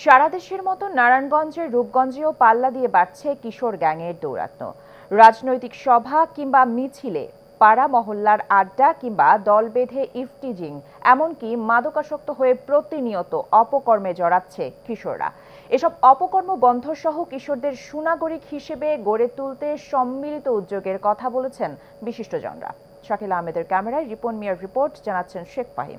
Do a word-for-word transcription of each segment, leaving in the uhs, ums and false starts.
সারা দেশের মতো নারায়ণগঞ্জের রূপগঞ্জেও পাল্লা দিয়ে বাড়ছে কিশোর গ্যাংয়ের দৌরাত্ম্য। রাজনৈতিক সভা কিংবা মিছিলে, পাড়া মহল্লার আড্ডা কিংবা দল বেঁধে ইফটিজিং, এমনকি মাদকাসক্ত হয়ে প্রতিনিয়ত অপকর্মে জড়াচ্ছে কিশোররা। এসব অপকর্ম বন্ধ সহ কিশোরদের সুনাগরিক হিসেবে গড়ে তুলতে সম্মিলিত উদ্যোগের কথা বলেছেন বিশিষ্টজনরা। শাকিল আহমেদের ক্যামেরায় রিপন মিয়ার রিপোর্ট, জানাচ্ছেন শেখ ফাহিম।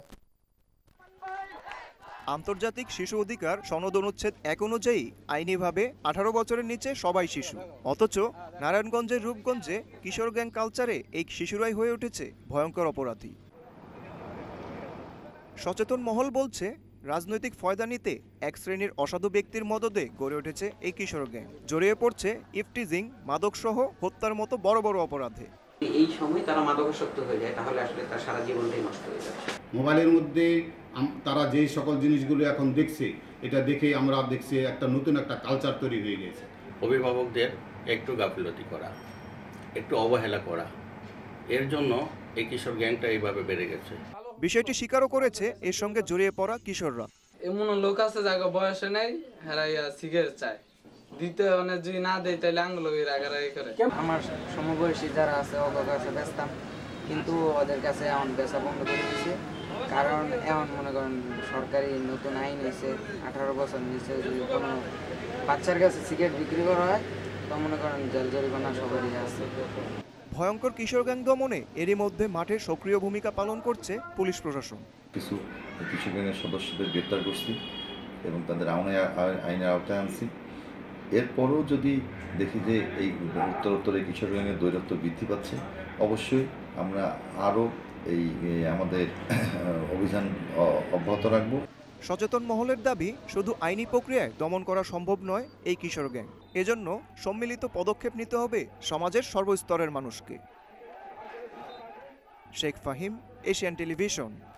আন্তর্জাতিক শিশু অধিকার সনদ অনুচ্ছেদ এক অনুযায়ী আইনিভাবে আঠারো বছরের নিচে সবাই শিশু। অথচ নারায়ণগঞ্জের রূপগঞ্জে কিশোর গ্যাং কালচারে এই শিশুরাই হয়ে উঠেছে ভয়ঙ্কর অপরাধী। সচেতন মহল বলছে, রাজনৈতিক ফয়দা নিতে এক শ্রেণীর অসাধু ব্যক্তির মদদে গড়ে উঠেছে এই কিশোর গ্যাং। জড়িয়ে পড়ছে ইফটিজিং, মাদকসহ হত্যার মতো বড় বড় অপরাধে। এই সময় তারা মাদকাসক্ত হয়ে যায়, তাহলে আসলে তার সারা জীবনটাই নষ্ট হয়ে যায়। মোবাইলের মধ্যে তারা যে সকল জিনিসগুলো এখন দেখছে, এটা দেখে আমরা দেখছি একটা নতুন একটা কালচার তৈরি হয়ে গেছে। অভিভাবকদের একটু গাফিলতি করা, একটু অবহেলা করা, এর জন্য এই কিশোর গ্যাংটা এইভাবে বেড়ে গেছে। বিষয়টি স্বীকারও করেছে এর সঙ্গে জড়িয়ে পড়া কিশোররা। এমন লোক আছে যাকে বয়সে নেই, হেরাইয়া সিগারেট চায় দিতে, মানে যদি না দেয় তাহলে আঙ্গুল রাগারাগি করে। আমার সমবয়সী যারা আছে ওদের কাছে বেচতাম, কিন্তু ওদের কাছে এমন বেচা বন্ধ করে দিয়েছে। কারণ এমন মনে করেন সরকারি নতুন আইন হয়েছে, আঠারো বছর নিচে যদি কোনো বাচ্চার কাছে সিগারেট বিক্রি করা হয় তো মনে করেন জেল জরিমানা সবারই আছে। ভয়ঙ্কর কিশোর গ্যাং দমনে এরই মধ্যে মাঠে সক্রিয় ভূমিকা পালন করছে পুলিশ প্রশাসন। কিছু কিশোর গ্যাংয়ের সদস্যদের গ্রেপ্তার করছি এবং তাদের আইনের আওতায় আনছি। এরপরও যদি দেখি যে এই উত্তরোত্তর এই কিশোর গ্যাংয়ের দৌরাত্ম্য বৃদ্ধি পাচ্ছে, অবশ্যই আমরা আরও এই আমাদের অভিযান অব্যাহত রাখব। সচেতন মহলের দাবি, শুধু আইনি প্রক্রিয়ায় দমন করা সম্ভব নয় এই কিশোর গ্যাং। এজন্য সম্মিলিত পদক্ষেপ নিতে হবে সমাজের সর্বস্তরের মানুষকে। Sheikh Fahim, Asian television.